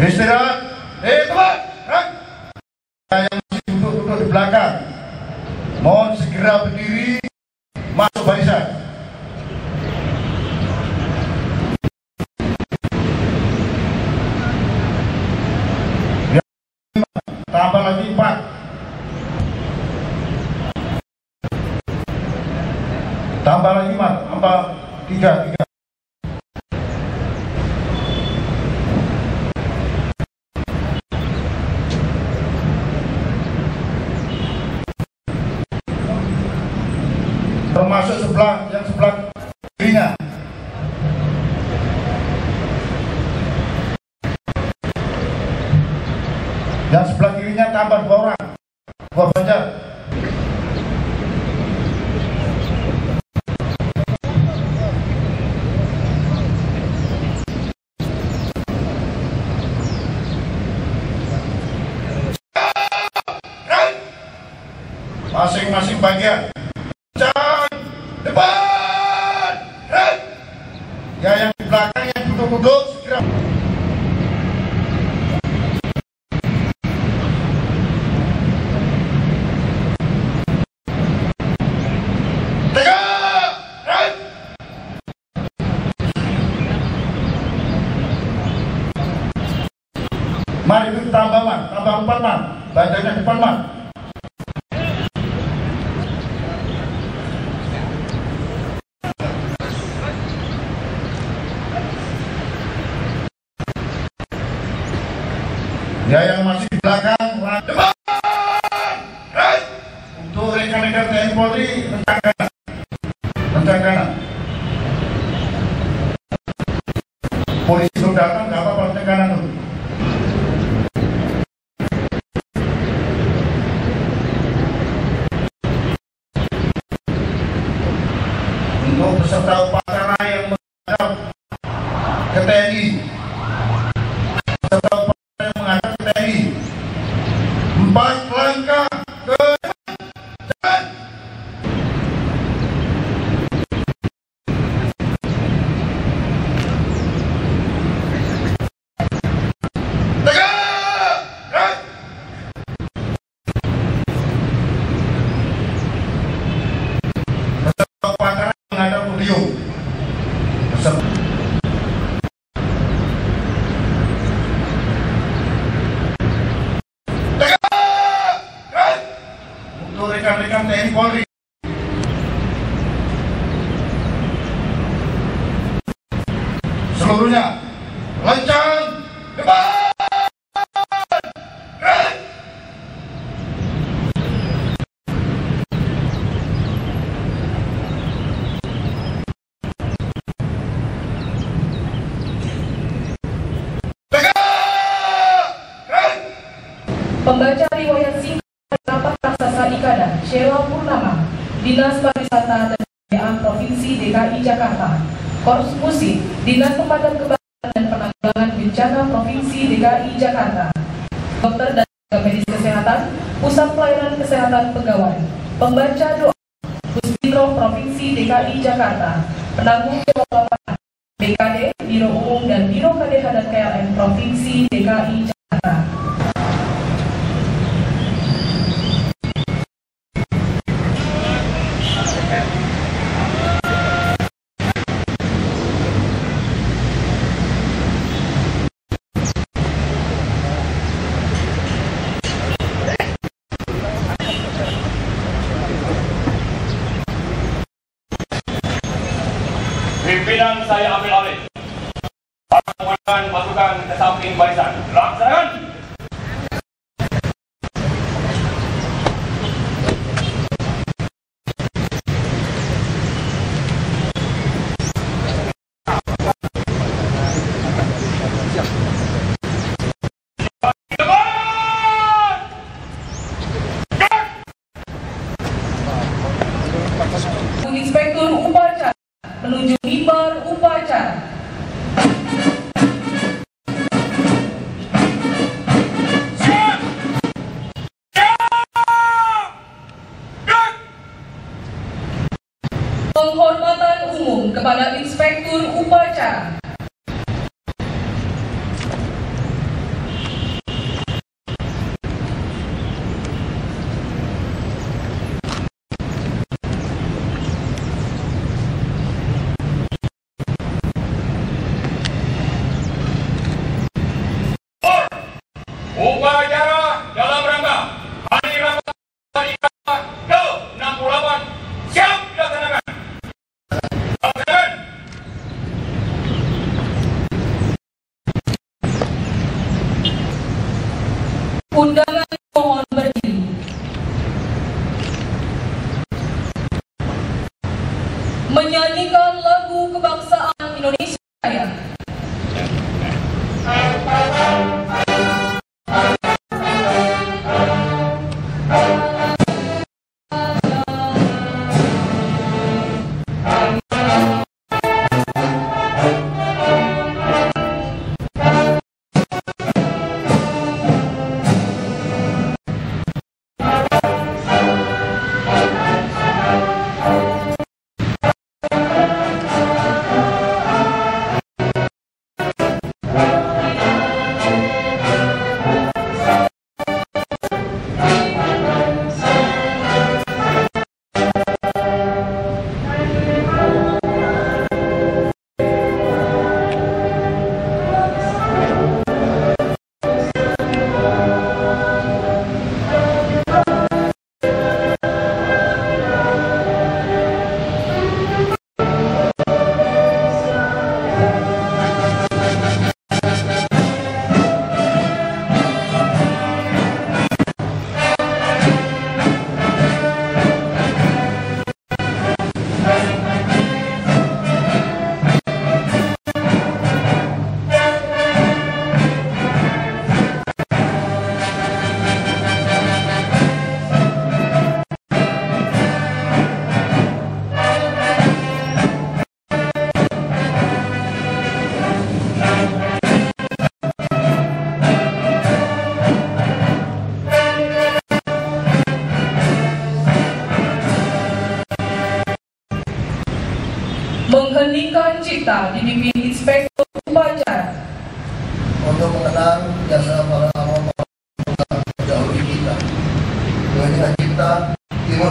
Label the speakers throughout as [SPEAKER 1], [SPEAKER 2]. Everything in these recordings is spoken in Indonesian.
[SPEAKER 1] Istirahat. Teman. Yang masih duduk di belakang, mohon segera berdiri, masuk barisan. Tambah lagi 4. Tambah lagi 4. Tambah 3. Termasuk yang sebelah kirinya. Yang sebelah kirinya tambah 2 orang. 2 Banjar. Masing-masing bagian. Depan. Ya, yang di belakang yang duduk-duduk segera. Mari kita tambah 4 man. Banjarnya depan man. Ya, yang masih di belakang, depan. Untuk rekan-rekan TNI Polri, rencang kanan. Polisi belum datang, nggak apa-apa, rencang kanan dulu. Untuk peserta upacara yang menghadap ke TNI, peserta upacara yang menghadap ke TNI, 4 langkah ke depan. Peserta upacara menghadap podium. Untuk rekan-rekan TNI Polri, seluruhnya lancang depan.
[SPEAKER 2] Pembaca riwayat singkat rapat raksasa Ikada Sheila Purnama, Dinas Pariwisata dan Kebudayaan Provinsi DKI Jakarta. Korps Musik, Dinas Pemadam Kebakaran dan Penanggulangan Bencana Provinsi DKI Jakarta. Dokter dan tenaga medis kesehatan, Pusat Pelayanan Kesehatan Pegawai. Pembaca doa, Puspitro Provinsi DKI Jakarta. Penanggung jawab lapangan, BKD, Biro Umum dan Biro KDH dan KLM Provinsi DKI Jakarta.
[SPEAKER 3] Pimpinan saya ambil alih. Pasukan pasukan ke samping barisan. Laksanakan.
[SPEAKER 2] Inspektur upacara menuju mimbar upacara. Penghormatan umum kepada Inspektur upacara. Cipta dipimpin Inspektur Upacara.
[SPEAKER 4] Untuk mengenang jasa para almarhum pendahulu kita, dengan Cipta Timur.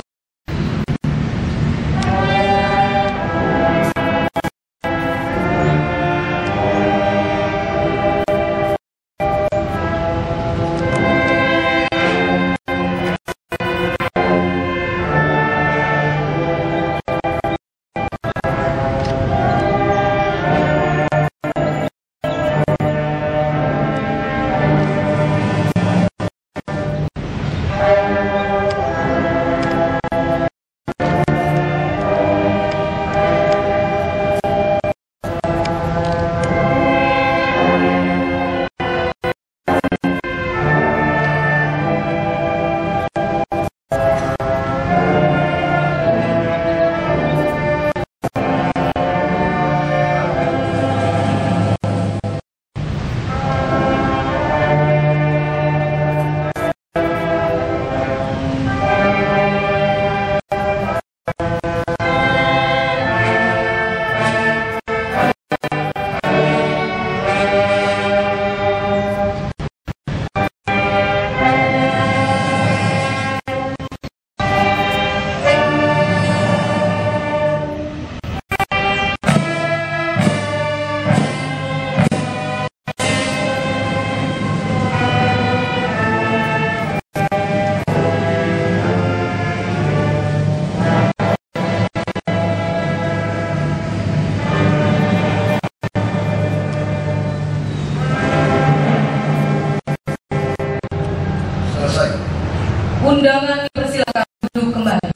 [SPEAKER 2] Undangan dipersilakan duduk kembali.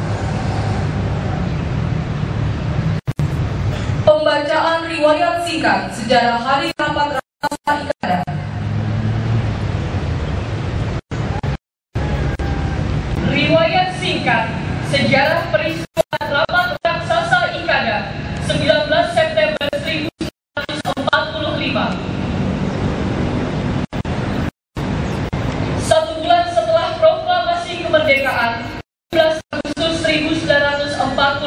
[SPEAKER 2] Pembacaan riwayat singkat sejarah hari rapat raksasa Ikada. Riwayat singkat sejarah peristiwa rapat raksasa Ikada 19 September 1945. Kemerdekaan 17 Agustus 1945,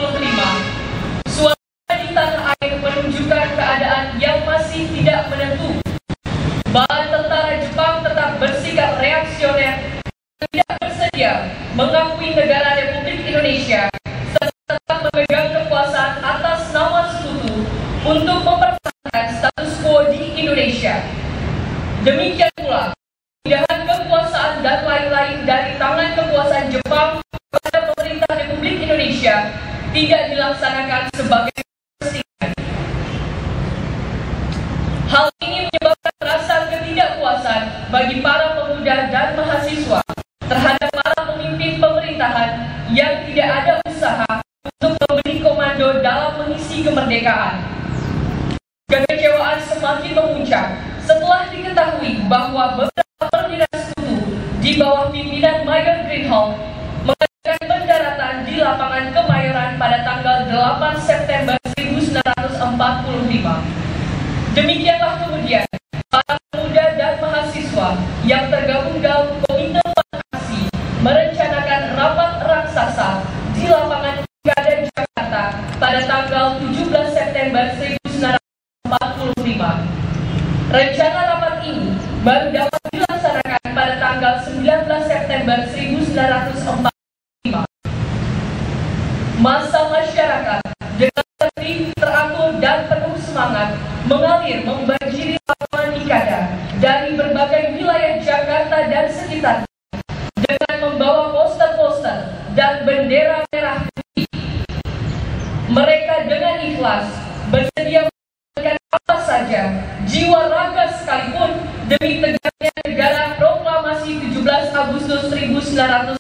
[SPEAKER 2] suasana di tanah air menunjukkan keadaan yang masih tidak menentu. Bala tentara Jepang tetap bersikap reaksioner dan tidak bersedia mengakui negara Republik Indonesia serta tetap memegang kekuasaan atas nama sekutu untuk mempertahankan status quo di Indonesia. Demikian pula pindahan kekuasaan dan lain-lain dari tangan kekuasaan Jepang kepada pemerintah Republik Indonesia tidak dilaksanakan sebagai persinggahan. Hal ini menyebabkan rasa ketidakpuasan bagi para pemuda dan mahasiswa terhadap para pemimpin pemerintahan yang tidak ada usaha untuk memberi komando dalam mengisi kemerdekaan. Kekecewaan semakin memuncak setelah diketahui bahwa beberapa perwira sekutu di bawah pimpinan Mayor Greenhalgh mengadakan pendaratan di lapangan Kemayoran pada tanggal 8 September 1945. Demikianlah kemudian para pemuda dan mahasiswa yang tergabung dalam Komite Aksi merencanakan rapat raksasa di lapangan Ikada Jakarta pada tanggal 17 September 1945. Rencana rapat ini baru dapat dilaksanakan pada tanggal 19 September 1945. Massa masyarakat dengan tertib, teratur, dan penuh semangat mengalir membanjiri lapangan Ikada dari berbagai wilayah Jakarta dan sekitar dengan membawa poster-poster dan bendera merah putih. Mereka dengan ikhlas bersedia apa saja, jiwa raga sekalipun demi tegaknya negara proklamasi 17 Agustus 1945.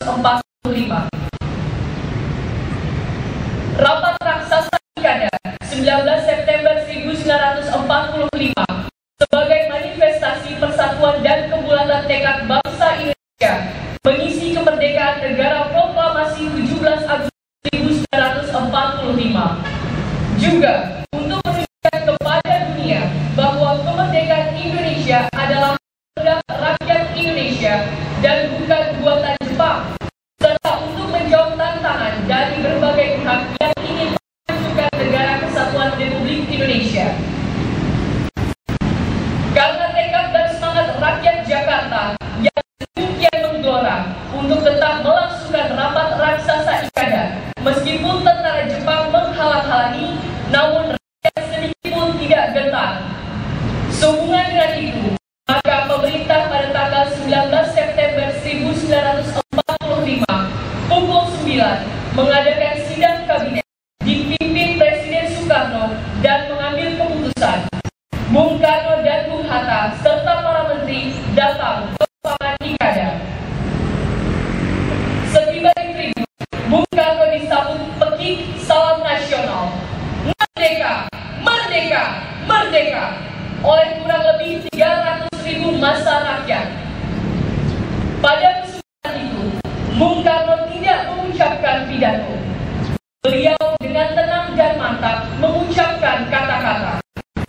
[SPEAKER 2] Rapat raksasa Ikada 19 September 1945 sebagai manifestasi persatuan dan kebulatan tekad bangsa Indonesia mengisi kemerdekaan negara proklamasi 17 Agustus 1945. Juga untuk kepada dunia bahwa kemerdekaan Indonesia adalah kehendak rakyat Indonesia dan bukan buatan Jepang, serta untuk menjawab tantangan dari berbagai pihak yang ingin memajukan negara kesatuan Republik Indonesia. untuk tetap melangsungkan rapat raksasa Ikada. Meskipun tentara Jepang menghalang-halangi, namun rakyat sedikitpun tidak gentar. Sehubungan dengan itu, maka pemerintah pada tanggal 19 September 1945 pukul 9 mengadakan sidang kabinet dipimpin Presiden Soekarno dan mengambil keputusan. Bung Karno dan Bung Hatta serta para menteri datang ke lapangan Ikada. Setiba di tribun, Bung Karno disambut pekik salam nasional, "Merdeka, merdeka, merdeka," oleh kurang lebih 300.000 massa rakyat. Pada kesempatan itu, Bung Karno tidak mengucapkan pidato. Beliau dengan tenang dan mantap mengucapkan kata-kata,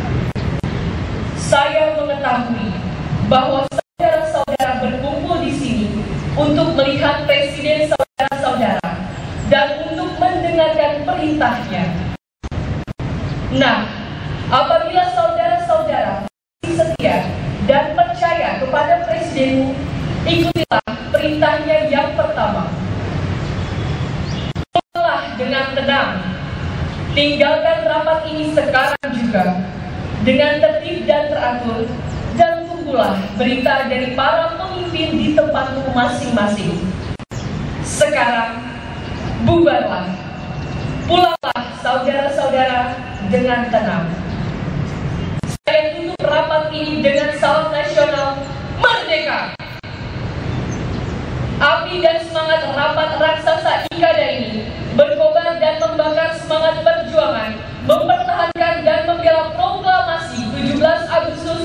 [SPEAKER 2] "Saya mengetahui bahwa saudara-saudara berkumpul di sini untuk melihat presiden saudara-saudara dan untuk mendengarkan perintahnya. Nah, apabila saudara-saudara masih setia dan percaya kepada presidenmu, ikutilah perintahnya yang pertama. Pulanglah dengan tenang. Tinggalkan rapat ini sekarang juga dengan tertib dan teratur, dan tunggulah berita dari para pemimpin di tempatmu masing-masing. Sekarang, bubarlah. Pulanglah saudara-saudara dengan tenang." Saya tutup rapat ini dengan salam nasional, "Merdeka!" Api dan semangat rapat raksasa Ikada ini berkobar dan membakar semangat perjuangan, mempertahankan dan membela proklamasi 17 Agustus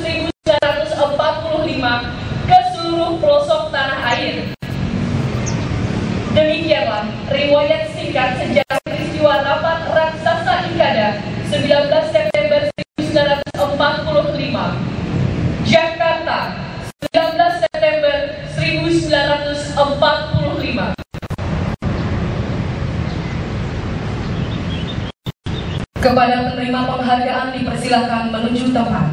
[SPEAKER 2] 1945 ke seluruh pelosok tanah air. Demikianlah riwayat singkat sejarah peristiwa rapat raksasa Ikada 19 September 1945. Jakarta, 19 September 1945. Kepada penerima penghargaan dipersilakan menuju tempat.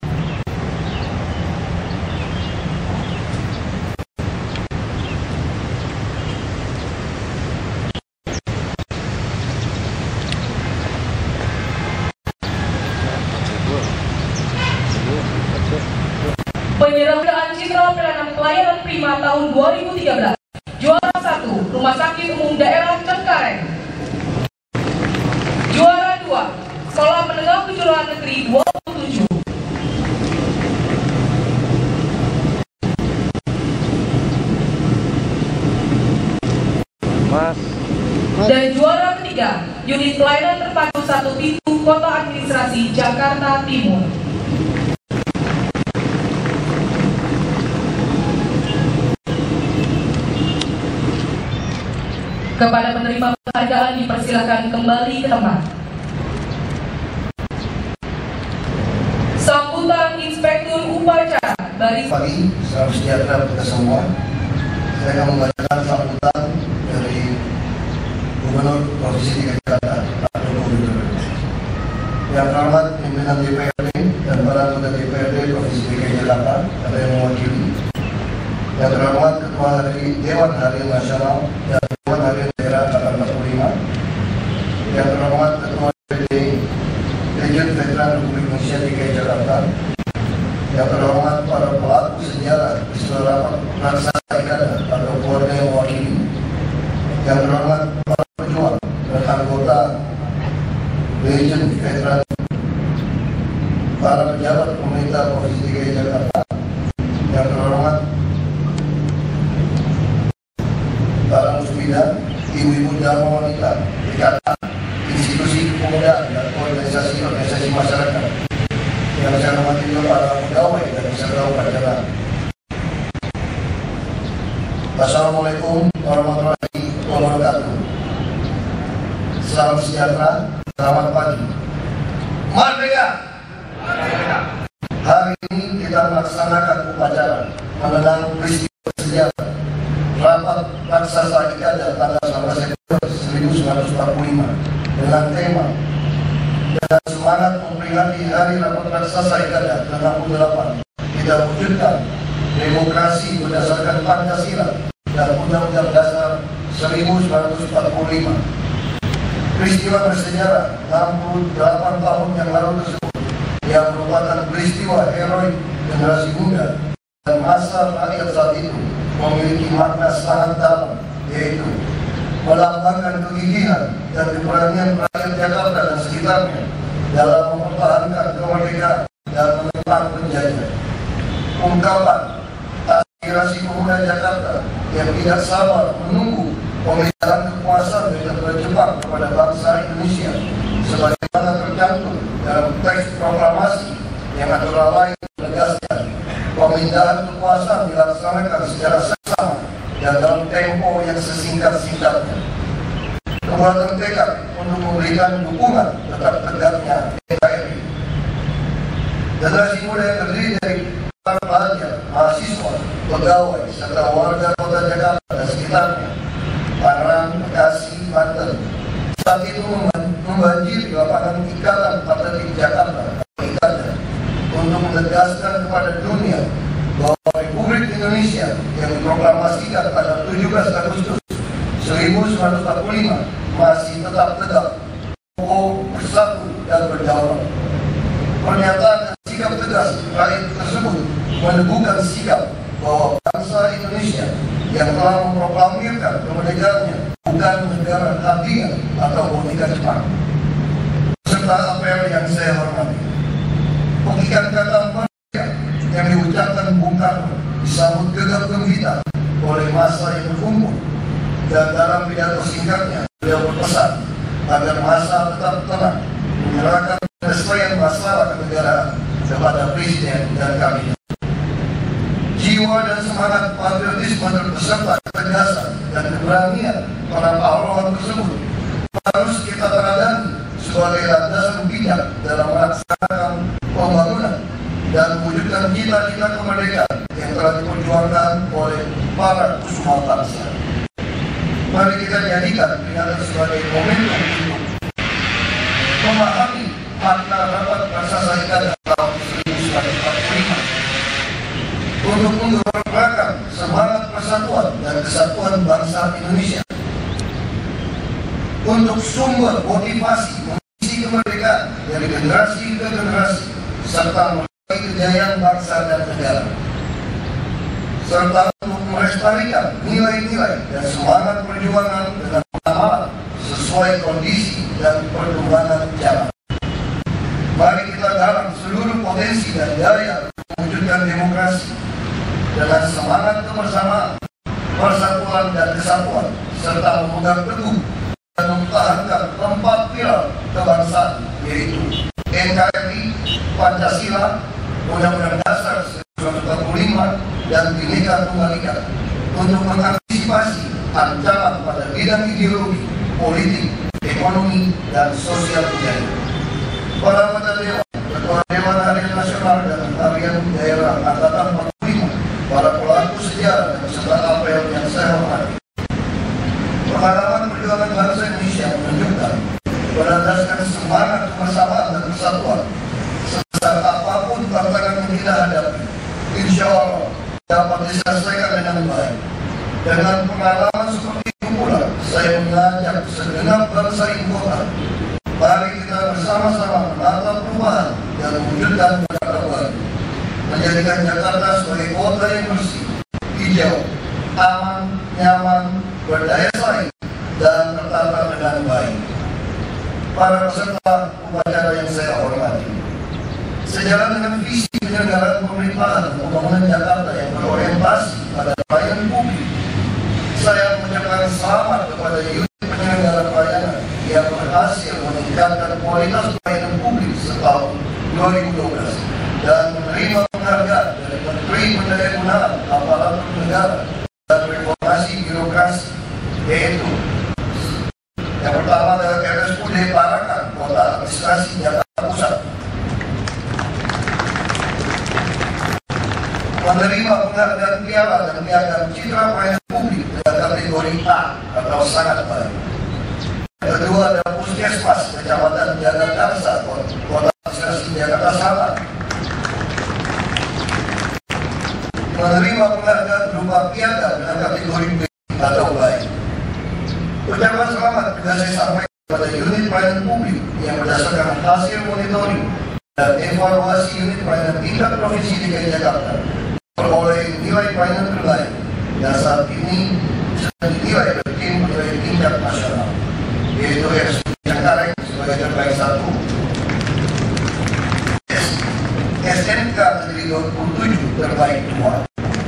[SPEAKER 2] Penyelenggaraan Citra Pelayanan Pelayanan Prima tahun 2013. Juara 1, Rumah Sakit Umum Daerah Cengkareng. Juara 2, Sekolah Menengah Kejuruan Negeri 27. Dan juara ketiga, Unit Pelayanan Terpadu 1 Pintu Kota Administrasi Jakarta Timur. Kepada penerima penghargaan dipersilakan kembali ke tempat. Sambutan Inspektur Upacara Baris.
[SPEAKER 4] Pagi, salam sejahtera kita semua. Saya akan membacakan sambutan dari Gubernur Provinsi DKI Jakarta, Pak Joko Widodo. Yang terhormat pimpinan DPRD dan para anggota DPRD Provinsi DKI Jakarta, ada yang mewakili. Yang terhormat Ketua Dewan Harian Nasional dan Dewan Harian Daerah Angkatan 45. Yang terhormat Ketua DPD Legion Veteran Republik Indonesia DKI Jakarta. Yang terhormat para pelaku sejarah peristiwa rapat raksasa Ikada atau keluarga yang mewakili. Yang terhormat para pejuang dan anggota Legion Veteran, para pejabat pemerintah Provinsi DKI Jakarta. Yang terhormat para musbidah, ibu-ibu dan wanita, ikatan, institusi kepemudaan dan organisasi masyarakat. Yang saya hormati juga para pegawai dan peserta upacara. Assalamualaikum warahmatullahi wabarakatuh. Salam sejahtera, selamat pagi. Merdeka! Hari ini kita melaksanakan upacara mengenang peristiwa sejarah rapat raksasa Ikada tanggal 19 September 1945 dengan tema "Dengan semangat memperingati Hari Rapat Raksasa Ikada ke-68, kita wujudkan demokrasi berdasarkan Pancasila dan Undang-Undang Dasar 1945. Peristiwa bersejarah 68 tahun yang lalu tersebut yang merupakan peristiwa heroik generasi muda dan masa rakyat saat itu memiliki makna sangat dalam, yaitu melambangkan kegigihan dan keberanian rakyat Jakarta dan sekitarnya dalam mempertahankan kemerdekaan dan menentang penjajah. Ungkapan aspirasi pemuda Jakarta yang tidak sabar menunggu pemeliharaan kekuasaan diktator Jepang kepada bangsa Indonesia sebagaimana tercantum dalam teks proklamasi yang antara lain menegaskan pemindahan kekuasaan dilaksanakan secara seksama dan dalam tempo yang sesingkat-singkatnya. Kebuatan tekad untuk memberikan dukungan tetap tegaknya NKRI. Generasi muda yang terdiri dari para pelajar, mahasiswa, pegawai, serta warga kota Jakarta dan sekitarnya, Tangerang, Bekasi, Banten, saat itu membanjiri lapangan Ikatan Atletik Jakarta untuk menegaskan kepada dunia bahwa Republik Indonesia yang diproklamasikan pada 17 Agustus 1945 masih tetap tegak, kokoh, bersatu, dan berdaulat. Pernyataan dan sikap tegas rakyat tersebut meneguhkan sikap bahwa bangsa Indonesia yang telah memproklamirkan kemerdekaannya bukan negara hadiah atau boneka Jepang. Serta apel yang saya hormati, pegiat kata merdeka yang diucapkan Bung Karno disambut gegap gembira oleh massa yang berkumpul, dan dalam pidato singkatnya beliau berpesan agar massa tetap tenang menyerahkan penyelesaian masalah kenegaraan kepada Presiden dan Kabinet. Jiwa dan semangat patriotisme beserta ketegasan dan keberanian para pahlawan tersebut harus kita teladani sebagai landasan bijak dalam melaksanakan pembangunan dan mewujudkan cita-cita kemerdekaan yang telah diperjuangkan oleh para kusuma bangsa. Mari kita jadikan peringatan sebagai momentum untuk memahami makna rapat prasasti Ikatan tahun 1945 untuk menggerakkan semangat persatuan dan kesatuan bangsa Indonesia, untuk sumber motivasi mengisi kemerdekaan dari generasi ke generasi, serta meraih kejayaan bangsa dan negara, serta untuk melestarikan nilai-nilai dan semangat perjuangan dengan pemahaman sesuai kondisi dan perkembangan zaman. Mari kita garap seluruh potensi dan daya untuk mewujudkan demokrasi dengan semangat kebersamaan, persatuan dan kesatuan, serta memegang teguh dan mempertahankan 4 pilar kebangsaan, yaitu NKRI, Pancasila, Undang-Undang Dasar 1945, dan Bhinneka Tunggal Ika, untuk mengantisipasi ancaman pada bidang ideologi, politik, ekonomi, dan sosial budaya. Para anggota Dewan, Ketua Dewan Harian Nasional dan Harian Daerah Angkatan 45, para pelaku sejarah dan serta apel yang saya hormati. Pengalaman perjuangan bangsa Indonesia menunjukkan berdasarkan semangat kebersamaan dan persatuan, sebesar apapun tantangan yang kita hadapi, insya Allah dapat diselesaikan dengan baik. Dengan pengalaman seperti itu pula, saya mengajak segenap bangsa ibu kota, mari kita bersama-sama menatap perubahan dan mewujudkan Jakarta baru, menjadikan Jakarta sebagai kota yang bersih, hijau, aman, nyaman, berdaya saing, dan tertata dengan baik. Para peserta upacara yang saya hormati, sejalan dengan visi penyelenggaraan pemerintahan pembangunan Jakarta yang berorientasi pada pelayanan publik, saya mengucapkan selamat kepada unit penyelenggara pelayanan yang berhasil meningkatkan kualitas pelayanan publik setahun 2012 dan menerima penghargaan dari Menteri Pendayagunaan Aparatur Negara dan Reformasi Birokrasi, yaitu yang pertama adalah RSUD Parakan, Kota Administrasi Jakarta Pusat, menerima penghargaan piala dan piagam citra pelayanan publik dengan kategori A atau sangat baik. Yang kedua adalah Puskesmas Kecamatan Jagakarsa, Kota Administrasi Jakarta Selatan, menerima penghargaan berupa piagam dengan kategori B juga saya sampaikan kepada unit pelayanan publik yang berdasarkan hasil monitoring dan evaluasi unit pelayanan tingkat Provinsi DKI Jakarta memperoleh nilai pelayanan terbaik dan saat ini sedang dinilai oleh tim penilai tingkat nasional, yaitu RSUD Cengkareng sebagai terbaik 1, SNK Negeri 27 terbaik 2,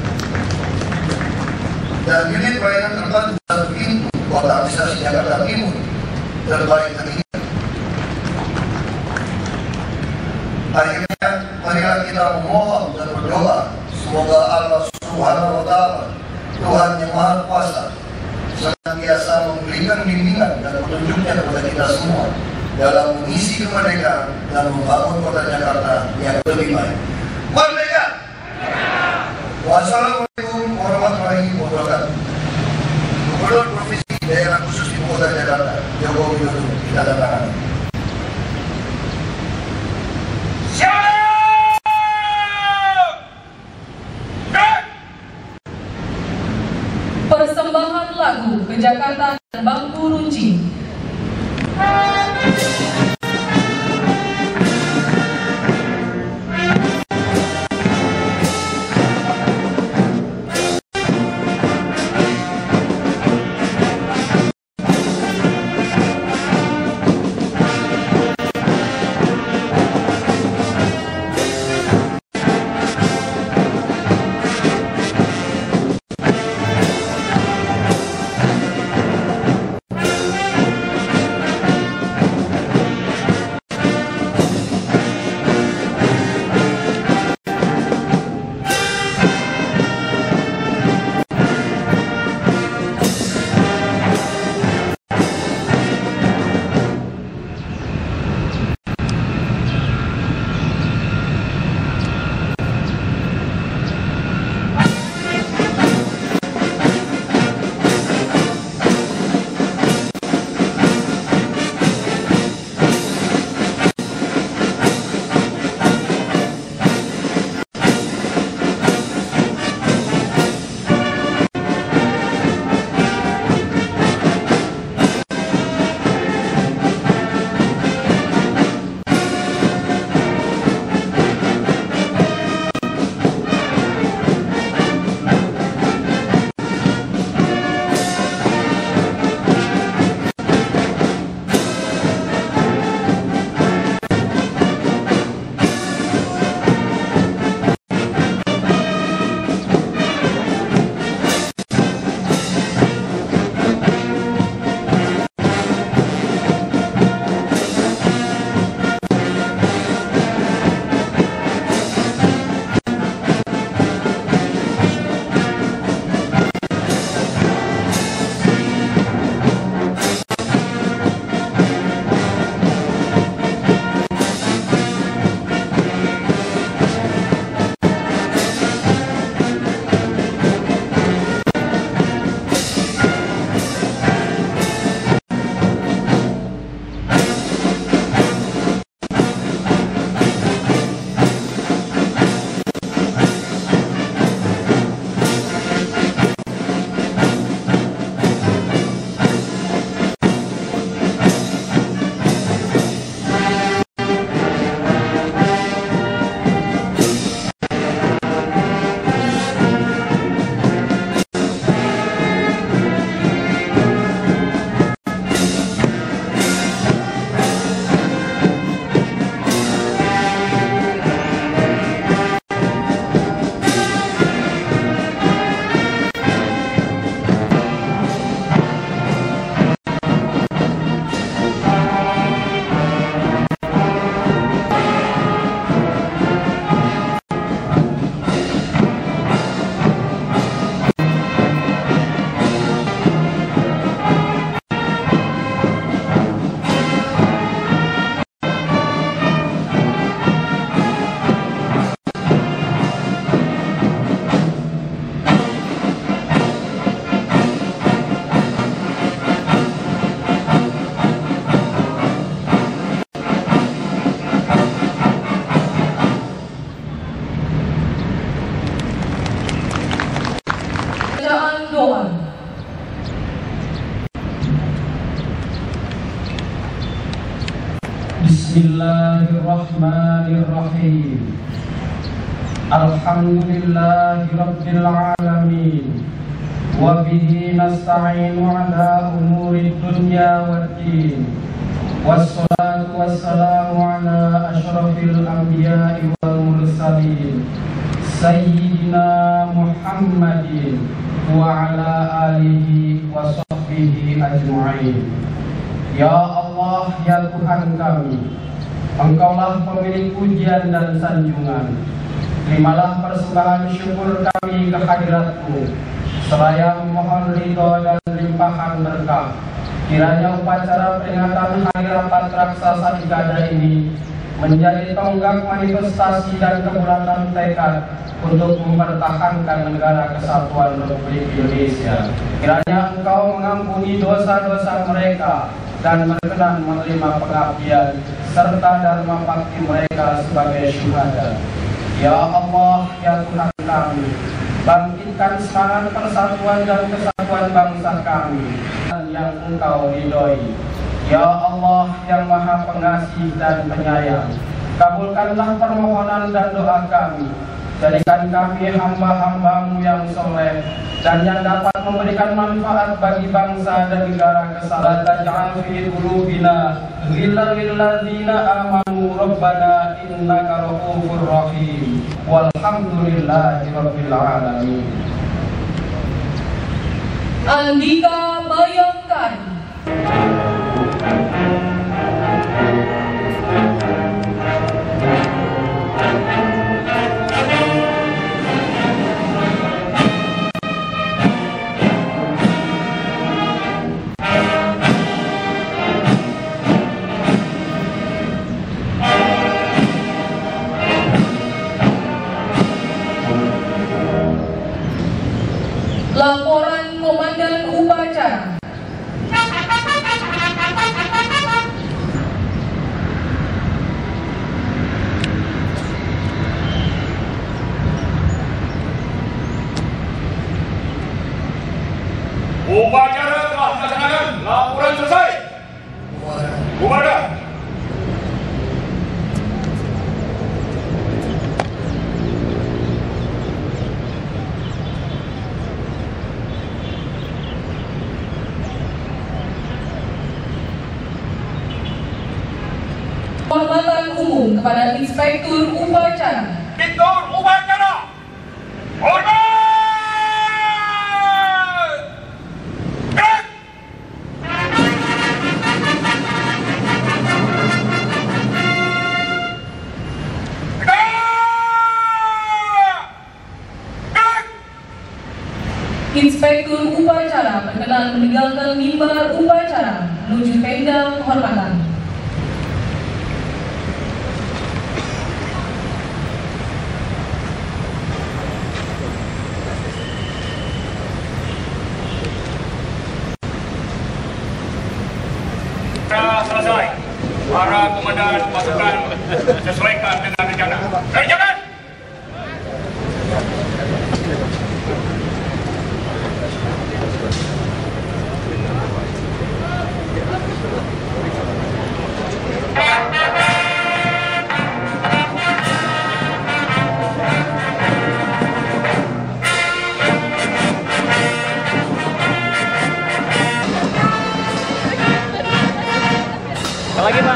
[SPEAKER 4] dan unit pelayanan terpadu 1 Pintu Kota Administrasi Jakarta Timur terbaik 3. Akhirnya, marilah kita memohon dan berdoa semoga Allah Subhanahu wa Ta'ala, Tuhan yang Maha Kuasa, senantiasa memberikan bimbingan dan petunjuknya kepada kita semua dalam mengisi kemerdekaan dan membangun kota Jakarta yang lebih baik. Merdeka! Wassalamualaikum warahmatullahi wabarakatuh. Gubernur Provinsi Daerah Khusus Ibu Kota Jakarta, Joko Widodo, tanda tangan.
[SPEAKER 2] Persembahan lagu ke Jakarta dan Bangku Runci.
[SPEAKER 5] Bismillahirrahmanirrahim. Alhamdulillahirabbil alamin. Wa bihi nasta'inu ala umuri dunya waddin. Wassalatu wassalamu ala asyrafil anbiya'i wal mursalin Sayyidina Muhammadin wa ala alihi wa sahbihi ajma'in. Ya Allah, ya Tuhan kami, Engkaulah pemilik pujian dan sanjungan. Terimalah persembahan syukur kami ke hadirat-Mu, seraya memohon ridho dan limpahan berkah. Kiranya upacara peringatan hari rapat raksasa ibadah ini menjadi tonggak manifestasi dan kebulatan tekad untuk mempertahankan negara kesatuan Republik Indonesia. Kiranya Engkau mengampuni dosa-dosa mereka dan berkenan menerima pengabdian serta dharma bakti mereka sebagai syuhada. Ya Allah, ya Tuhan kami, bangkitkan semangat persatuan dan kesatuan bangsa kami yang Engkau ridhoi. Ya Allah yang Maha Pengasih dan Penyayang, kabulkanlah permohonan dan doa kami. Jadikan kami hamba-hamba-Mu yang soleh dan yang dapat memberikan manfaat bagi bangsa dan negara kesatuan. Taj'al fi qulubina ghillan lil ladzina amanu rabbana innaka ra'ufur rahim. Walhamdulillahi rabbil alamin.
[SPEAKER 2] Andika Bayangkari. Laporan Komandan Upacara.
[SPEAKER 3] Upacara telah dilaksanakan. Laporan selesai. Bubarkan.
[SPEAKER 2] Penghormatan umum kepada Inspektur Upacara.
[SPEAKER 3] Inspektur Upacara. Hormat. Gerak. Gerak.
[SPEAKER 2] Inspektur Upacara berkenan meninggalkan mimbar upacara menuju tenda kehormatan.
[SPEAKER 3] Selesai. Para komandan pasukan sesuaikan dengan rencana. Kerjakan.
[SPEAKER 6] Lagi Pak.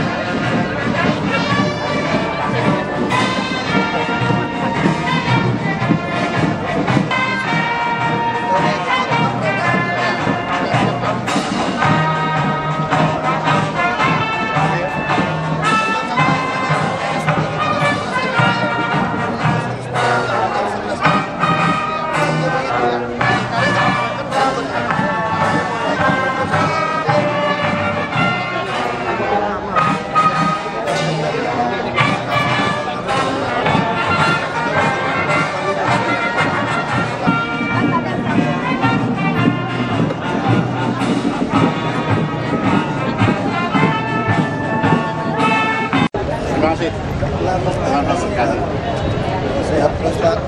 [SPEAKER 4] Sehat terus Pak.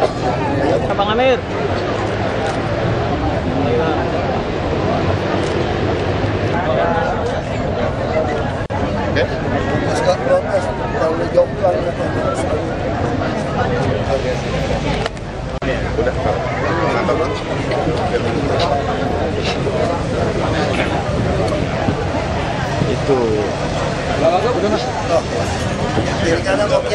[SPEAKER 6] Bang Amir.
[SPEAKER 1] Udah. Mantap, Bang.
[SPEAKER 6] Itu.
[SPEAKER 4] Udah mas. Oh. Kiri kanan oke.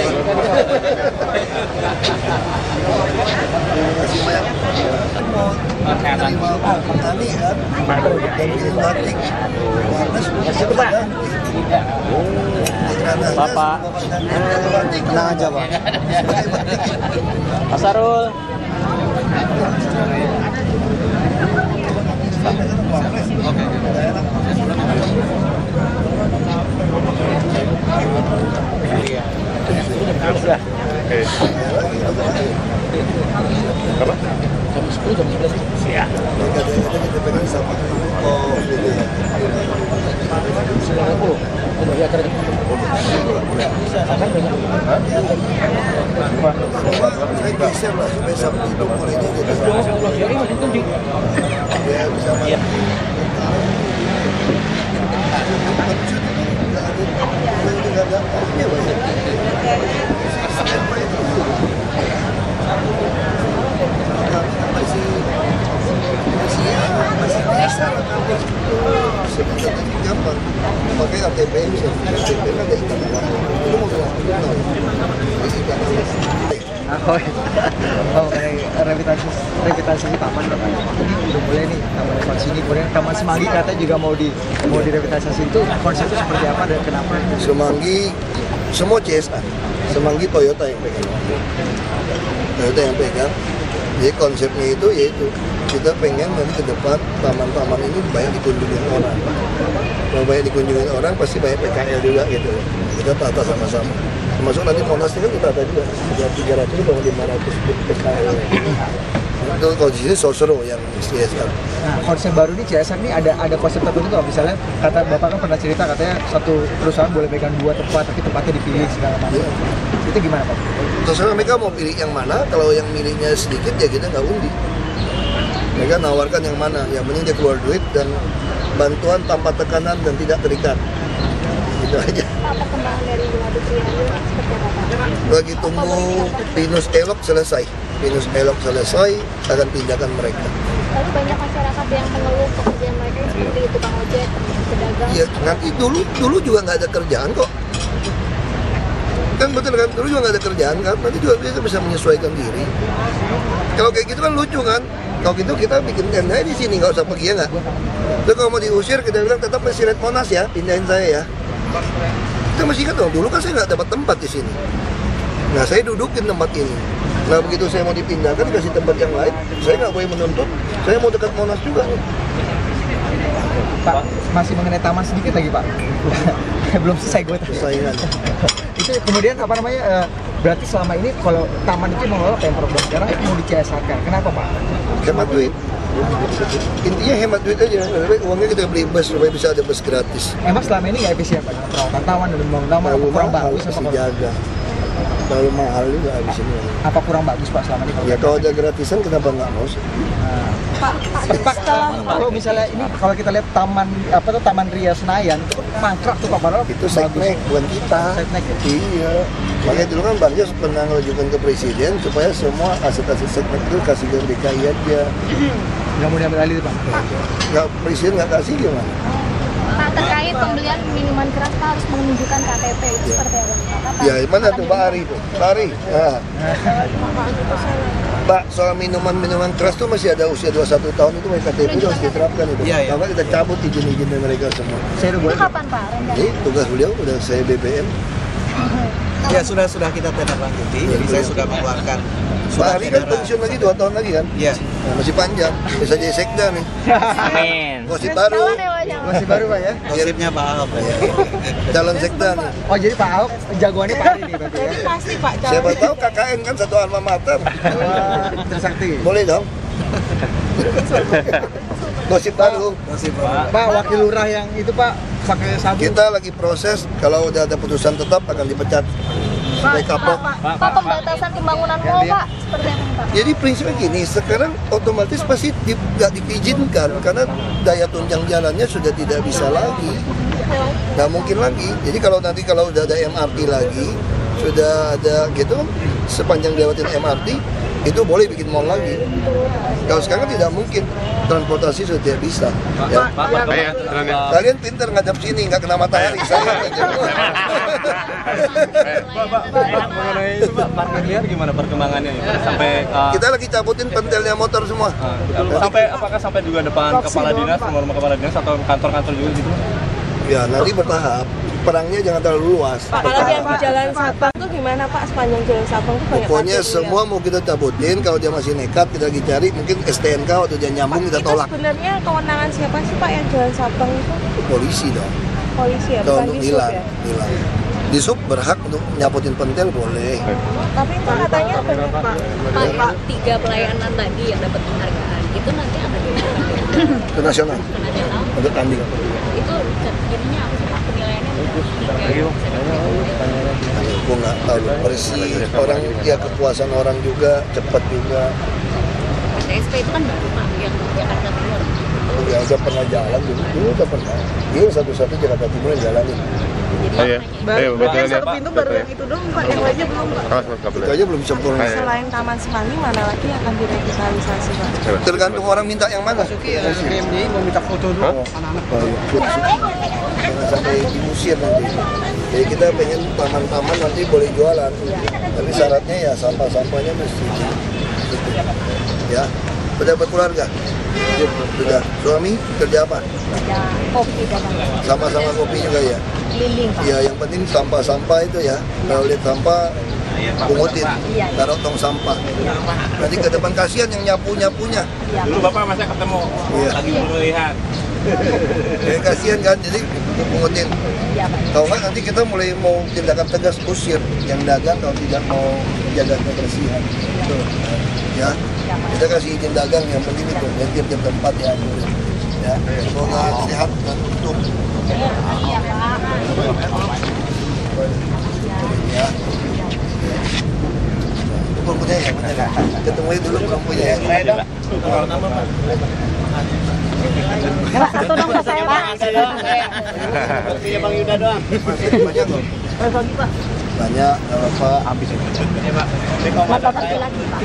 [SPEAKER 4] Kasih banyak. Terima petani kan. Dan bikin batik. Masih Pak.
[SPEAKER 6] Bapak.
[SPEAKER 4] Tenang aja Pak.
[SPEAKER 6] Pak Sarul.
[SPEAKER 1] Sudah. Oke. Berapa?
[SPEAKER 4] Jam 10, jam 11.
[SPEAKER 6] Siap.
[SPEAKER 4] Kita pegang sama. Oh, gitu ya. 90. Oh, ya keren. Saya geser lah supaya sampai itu mulainya gitu. Ya bisa. Gampang pakai KTP bisa KTP kan ada ikan itu mau bilang
[SPEAKER 7] oh kayak revitalisasi taman kan ini udah mulai nih taman lewat sini, kemudian taman Semanggi katanya juga mau direvitalisasi. Itu konsepnya seperti apa dan kenapa?
[SPEAKER 4] Semanggi semua CSA, Semanggi Toyota yang pegang. Jadi konsepnya itu yaitu kita pengen nanti ke depan taman-taman ini banyak dikunjungi orang. Kalau banyak dikunjungi orang pasti banyak PKL juga gitu. Kita tata sama-sama. Termasuk nanti Monas kan kita tata juga. Ada 300 atau 500 PKL. Itu kalau di sini Sosro yang CSR.
[SPEAKER 7] Nah, konsep baru ini CSR ini ada konsep tertentu nggak? Misalnya kata Bapak kan pernah cerita katanya satu perusahaan boleh pegang 2 tempat tapi tempatnya dipilih segala macam. Itu gimana Pak?
[SPEAKER 4] Terserah mereka mau pilih yang mana. Kalau yang milihnya sedikit ya kita nggak undi. Mereka nawarkan yang mana, yang penting dia keluar duit dan bantuan tanpa tekanan dan tidak terikat. Gitu aja.
[SPEAKER 8] Perkembangan dari Waduk Riau seperti apa Pak?
[SPEAKER 4] Lagi tunggu Pinus Elok selesai. Pinus Elok selesai, akan pindahkan mereka.
[SPEAKER 8] Lalu banyak masyarakat yang mengeluh pekerjaan mereka seperti tukang ojek, pedagang.
[SPEAKER 4] Iya, nanti dulu juga nggak ada kerjaan kok. Kan betul kan, dulu juga nggak ada kerjaan kan, nanti juga kita bisa menyesuaikan diri. Kalau kayak gitu kan lucu kan. Kalau gitu kita bikin tenda di sini, nggak usah pergi ya nggak. Terus kalau mau diusir kita bilang tetap masih Red Monas ya, pindahin saya ya. Kita masih ingat dong, dulu kan saya nggak dapat tempat di sini. Nah saya dudukin tempat ini. Nah begitu saya mau dipindahkan kasih tempat yang lain, saya nggak boleh menuntut. Saya mau dekat Monas juga nih.
[SPEAKER 7] Pak, masih mengenai taman sedikit lagi Pak. Belum selesai gue tadi.
[SPEAKER 4] Saingan.
[SPEAKER 7] Itu kemudian apa namanya? Berarti selama ini kalau taman itu mengelola Pemprov, sekarang itu mau di-CSR-kan. Kenapa Pak?
[SPEAKER 4] Hemat duit. Intinya hemat duit aja. Uangnya kita beli bus supaya bisa ada bus gratis.
[SPEAKER 7] Emang selama ini nggak efisien Pak? Perawatan taman dan membangun taman apa kurang bagus?
[SPEAKER 4] Harus dijaga. Terlalu mahal juga habis ini.
[SPEAKER 7] Apa kurang bagus Pak selama ini?
[SPEAKER 4] Ya kalau ada gratisan kenapa nggak mau sih?
[SPEAKER 7] Pak, kalau misalnya ini kalau kita lihat Taman Ria Senayan itu mangkrak tuh Pak, padahal
[SPEAKER 4] Itu seknek bukan kita.
[SPEAKER 7] Seknek ya?
[SPEAKER 4] Iya. Makanya dulu kan Banjar pernah ngajukan ke presiden supaya semua aset-aset seknek itu kasih ke DKI aja.
[SPEAKER 7] Nggak mau diambil alih Pak?
[SPEAKER 4] Nggak, presiden nggak kasih gimana?
[SPEAKER 8] Pak, terkait pembelian minuman keras Pak harus menunjukkan KTP itu seperti apa Pak?
[SPEAKER 4] Ya mana tuh Pak Ari tuh? Pak Ari. Nah. Pak, soal minuman keras tuh masih ada usia 21 tahun itu KTP itu harus diterapkan itu.
[SPEAKER 7] Iya, iya.
[SPEAKER 4] Kalau kita cabut izin-izin dari mereka semua.
[SPEAKER 7] Saya udah
[SPEAKER 8] Itu
[SPEAKER 7] boleh.
[SPEAKER 8] kapan Pak rencananya?
[SPEAKER 4] Jadi tugas beliau udah saya BBM.
[SPEAKER 9] Ya sudah kita tindak lanjuti. Jadi saya sudah mengeluarkan
[SPEAKER 4] Pak
[SPEAKER 9] surat
[SPEAKER 4] Ari kan
[SPEAKER 9] edaran.
[SPEAKER 4] pensiun lagi 2 tahun lagi kan?
[SPEAKER 9] Iya.
[SPEAKER 4] Nah, masih panjang. Bisa jadi sekda nih.
[SPEAKER 6] Amin.
[SPEAKER 4] Gosip baru.
[SPEAKER 8] Calon ya Pak, jangan.
[SPEAKER 7] Masih baru Pak ya?
[SPEAKER 9] Gosipnya Pak Ahok ya.
[SPEAKER 4] Calon sekda nih.
[SPEAKER 7] Oh jadi Pak Ahok jagoannya Pak Ari nih berarti ya?
[SPEAKER 8] Pasti Pak
[SPEAKER 4] Siapa tahu KKN kan satu alma mater.
[SPEAKER 7] Wah, Trisakti.
[SPEAKER 4] Boleh dong. Gosip baru.
[SPEAKER 9] Gosip Pak.
[SPEAKER 7] Pak, wakil lurah yang itu Pak pakai sabu.
[SPEAKER 4] Kita lagi proses, kalau udah ada putusan tetap akan dipecat. Supaya kapok.
[SPEAKER 8] Pak, pembatasan pembangunan mall Pak seperti apa Pak?
[SPEAKER 4] Jadi prinsipnya gini, sekarang otomatis pasti nggak diizinkan karena daya tunjang jalannya sudah tidak bisa lagi. Nggak mungkin lagi. Jadi kalau udah ada MRT lagi, sudah ada gitu, sepanjang lewatin MRT, itu boleh bikin mall lagi. Kalau sekarang tidak mungkin, transportasi sudah tidak bisa. Ya. Kalian pintar ngadap sini, nggak kena matahari. Saya
[SPEAKER 10] mengenai itu Pak, parkir liar gimana perkembangannya sampai
[SPEAKER 4] kita lagi cabutin pentilnya motor semua.
[SPEAKER 10] Apakah sampai juga depan kepala dinas, rumah kepala dinas atau kantor-kantor juga gitu?
[SPEAKER 4] Ya nanti bertahap. Perangnya jangan terlalu luas.
[SPEAKER 11] Pak, kalau yang di Jalan Sabang tuh gimana Pak? Sepanjang Jalan Sabang tuh banyak
[SPEAKER 4] pokoknya
[SPEAKER 11] parkir
[SPEAKER 4] semua mau kita cabutin. Kalau dia masih nekat kita lagi cari, mungkin STNK atau dia nyambung kita tolak.
[SPEAKER 11] Itu sebenarnya kewenangan siapa sih Pak yang Jalan Sabang itu?
[SPEAKER 4] Polisi dong.
[SPEAKER 11] Polisi ya,
[SPEAKER 4] kalau
[SPEAKER 11] bukan
[SPEAKER 4] untuk
[SPEAKER 11] di sub ya?
[SPEAKER 4] hilang. Di sub berhak untuk nyaputin pentil boleh.
[SPEAKER 11] Tapi itu katanya banyak
[SPEAKER 8] Pak, 3 pelayanan tadi yang dapat penghargaan itu nanti akan
[SPEAKER 4] Ke nasional. Untuk tanding.
[SPEAKER 8] itu jadinya apa sih Pak penilaiannya?
[SPEAKER 4] Gue nggak tahu bersih orang ya, kepuasan orang juga cepat juga.
[SPEAKER 8] TSP itu kan baru Pak yang Jakarta Timur.
[SPEAKER 4] Ya udah pernah jalan dulu udah pernah. Dia satu-satu Jakarta Timur yang jalanin.
[SPEAKER 11] Baru yang satu pintu baru yang itu dong Pak, yang lainnya belum Pak.
[SPEAKER 4] Itu aja belum sempurna.
[SPEAKER 11] Selain Taman Semanggi mana lagi yang akan direvitalisasi Pak?
[SPEAKER 4] Tergantung orang minta yang mana.
[SPEAKER 7] PMDI mau minta foto dulu anak-anak.
[SPEAKER 4] Jangan sampai diusir nanti. Jadi kita pengen taman-taman nanti boleh jualan. Tapi syaratnya ya sampah-sampahnya mesti. Ya, udah berkeluarga. Sudah. Suami kerja apa?
[SPEAKER 8] Kopi dagang.
[SPEAKER 4] Sama-sama kopi juga ya.
[SPEAKER 8] Keliling Pak.
[SPEAKER 4] Ya, yang penting sampah-sampah itu ya. Kalau lihat sampah, pungutin, taruh tong sampah. Nanti ke depan kasihan yang nyapu-nyapunya.
[SPEAKER 3] Dulu Bapak masa ketemu lagi melihat.
[SPEAKER 4] Ya, kasihan kan, jadi pungutin. Kalau nggak nanti kita mulai mau tindakan tegas usir yang dagang kalau tidak mau jaga kebersihan. Ya, kita kasih izin dagang yang penting itu tiap tempat ya. Ya, semoga sehat dan untung.
[SPEAKER 8] Iya Pak.
[SPEAKER 4] Ya. Belum punya ya, benar. Ketemu dulu belum punya ya.
[SPEAKER 8] Satu dong saya Pak.
[SPEAKER 10] Porsinya Bang Yuda doang.
[SPEAKER 4] Banyak kok. Banyak, nggak apa-apa. Habis ini.
[SPEAKER 8] Bapak pergi lagi Pak.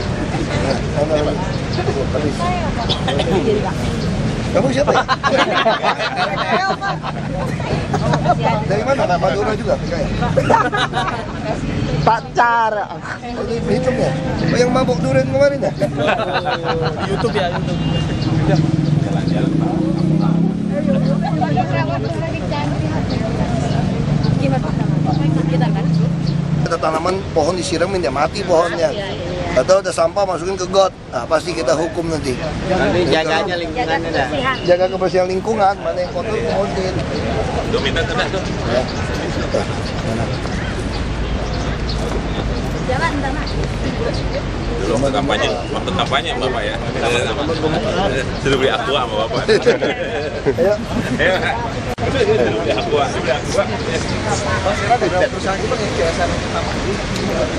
[SPEAKER 4] Kamu siapa ya? Dari mana? Madura juga?
[SPEAKER 7] Pacar.
[SPEAKER 4] Oh, ini hitung ya? Oh, yang mabuk durian kemarin ya?
[SPEAKER 10] Di YouTube ya, YouTube.
[SPEAKER 4] Ada tanaman pohon disiramin ya mati pohonnya. Atau ada sampah masukin ke got, nah, pasti kita hukum nanti.
[SPEAKER 10] Nanti jaganya lingkungannya dah.
[SPEAKER 4] Jaga kebersihan lingkungan, mana yang kotor pungutin.
[SPEAKER 3] Tuh minta sudah tuh.
[SPEAKER 4] Ya.
[SPEAKER 8] Jalan Mas.
[SPEAKER 3] Dulu waktu kampanye Bapak ya. Sudah beli aqua sama Bapak.
[SPEAKER 4] Ayo.
[SPEAKER 3] Sudah beli aqua.
[SPEAKER 7] Perusahaan itu punya kiasan